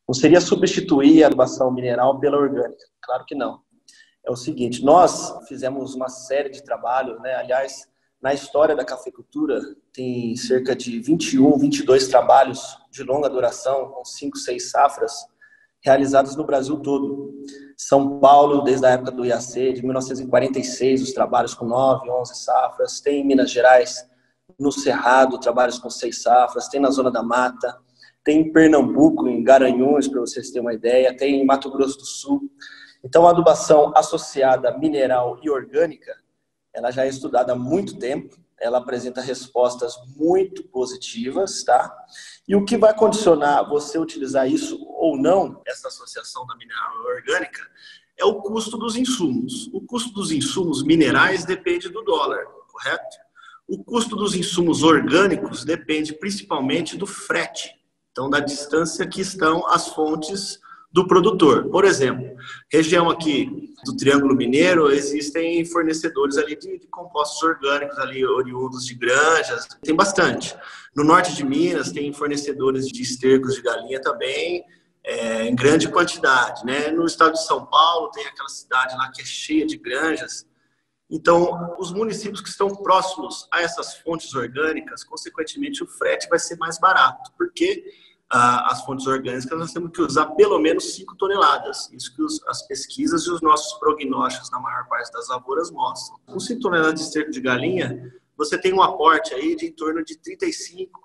Não seria substituir a adubação mineral pela orgânica, claro que não. É o seguinte, nós fizemos uma série de trabalhos, né? Aliás, na história da cafeicultura, tem cerca de 21, 22 trabalhos de longa duração, com 5, 6 safras, realizados no Brasil todo. São Paulo, desde a época do IAC, de 1946, os trabalhos com 9, 11 safras. Tem em Minas Gerais, no Cerrado, trabalhos com 6 safras. Tem na Zona da Mata. Tem em Pernambuco, em Garanhuns, para vocês terem uma ideia. Tem em Mato Grosso do Sul. Então, a adubação associada mineral e orgânica, ela já é estudada há muito tempo. Ela apresenta respostas muito positivas, tá? E o que vai condicionar você utilizar isso ou não, essa associação da mineral e orgânica, é o custo dos insumos. O custo dos insumos minerais depende do dólar, correto? O custo dos insumos orgânicos depende principalmente do frete, então da distância que estão as fontes do produtor. Por exemplo, região aqui do Triângulo Mineiro, existem fornecedores ali de compostos orgânicos, ali oriundos de granjas, tem bastante. No norte de Minas, tem fornecedores de estercos de galinha também, em grande quantidade, né? No estado de São Paulo, tem aquela cidade lá que é cheia de granjas. Então, os municípios que estão próximos a essas fontes orgânicas, consequentemente, o frete vai ser mais barato, porque as fontes orgânicas nós temos que usar pelo menos 5 toneladas. Isso que as pesquisas e os nossos prognósticos na maior parte das lavouras mostram. Com 5 toneladas de esterco de galinha, você tem um aporte aí de em torno de 35,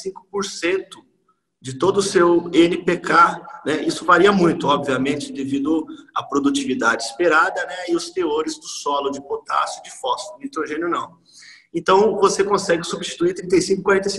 45% de todo o seu NPK, né? Isso varia muito, obviamente, devido à produtividade esperada, né? E os teores do solo de potássio e de fósforo, nitrogênio não. Então, você consegue substituir 35,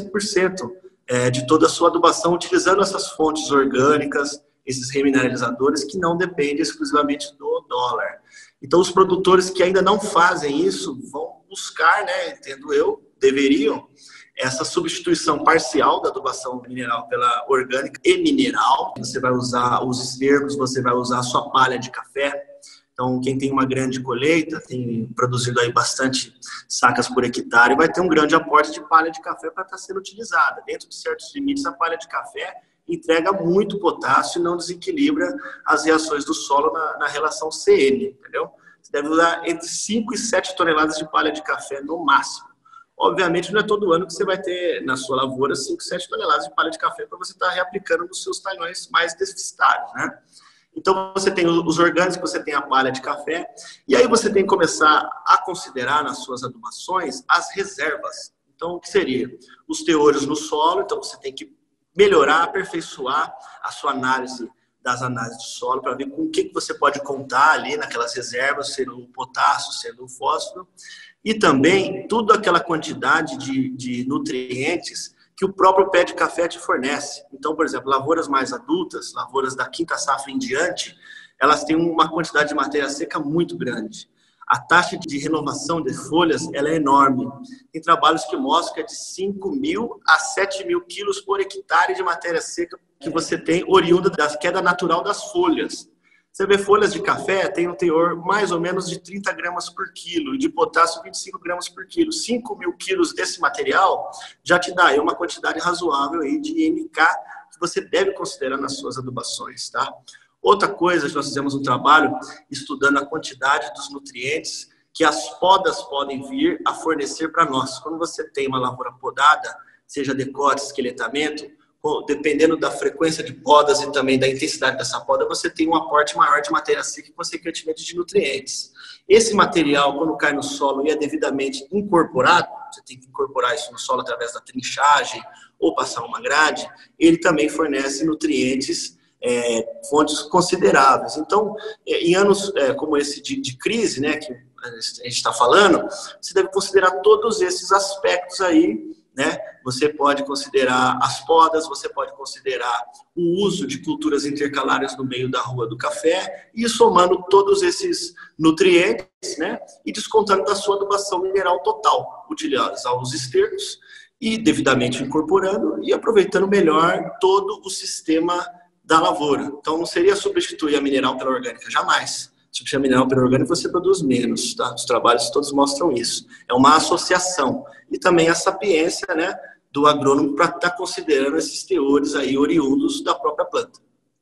45% de toda a sua adubação utilizando essas fontes orgânicas, esses remineralizadores que não dependem exclusivamente do dólar. Então, os produtores que ainda não fazem isso vão buscar, né, entendo eu, deveriam, essa substituição parcial da adubação mineral pela orgânica e mineral. Você vai usar os estercos, você vai usar a sua palha de café. Então, quem tem uma grande colheita, tem produzido aí bastante sacas por hectare, vai ter um grande aporte de palha de café para estar sendo utilizada. Dentro de certos limites, a palha de café entrega muito potássio e não desequilibra as reações do solo na relação CN, entendeu? Você deve usar entre 5 e 7 toneladas de palha de café no máximo. Obviamente, não é todo ano que você vai ter na sua lavoura 5, 7 toneladas de palha de café para você estar reaplicando nos seus talhões mais deficitários, né? Então, você tem os orgânicos, você tem a palha de café, e aí você tem que começar a considerar nas suas adubações as reservas. Então, o que seria? Os teores no solo, então você tem que melhorar, aperfeiçoar a sua análise das análises de solo, para ver com o que você pode contar ali naquelas reservas, sendo o potássio, sendo o fósforo, e também toda aquela quantidade de nutrientes que o próprio pé de café te fornece. Então, por exemplo, lavouras mais adultas, lavouras da quinta safra em diante, elas têm uma quantidade de matéria seca muito grande. A taxa de renovação de folhas ela é enorme. Tem trabalhos que mostram que é de 5.000 a 7.000 quilos por hectare de matéria seca que você tem oriunda da queda natural das folhas. Você vê folhas de café, tem um teor mais ou menos de 30 gramas por quilo, e de potássio 25 gramas por quilo. 5.000 quilos desse material já te dá aí uma quantidade razoável aí de NK que você deve considerar nas suas adubações, tá? Outra coisa, nós fizemos um trabalho estudando a quantidade dos nutrientes que as podas podem vir a fornecer para nós. Quando você tem uma lavoura podada, seja decote, esqueletamento, dependendo da frequência de podas e também da intensidade dessa poda, você tem um aporte maior de matéria seca e, consequentemente, de nutrientes. Esse material, quando cai no solo e é devidamente incorporado, você tem que incorporar isso no solo através da trinchagem ou passar uma grade, ele também fornece nutrientes, fontes consideráveis. Então, em anos como esse de crise, né, que a gente está falando, você deve considerar todos esses aspectos aí, né? Você pode considerar as podas, você pode considerar o uso de culturas intercalares no meio da rua do café e somando todos esses nutrientes, né? E descontando da sua adubação mineral total, utilizar os estercos e devidamente incorporando e aproveitando melhor todo o sistema da lavoura. Então, não seria substituir a mineral pela orgânica, jamais. Substituir a mineral pela orgânica, você produz menos, tá? Os trabalhos todos mostram isso. É uma associação. E também a sapiência, né, do agrônomo para estar considerando esses teores aí oriundos da própria planta.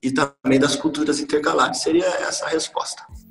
e também das culturas intercalares. Seria essa a resposta.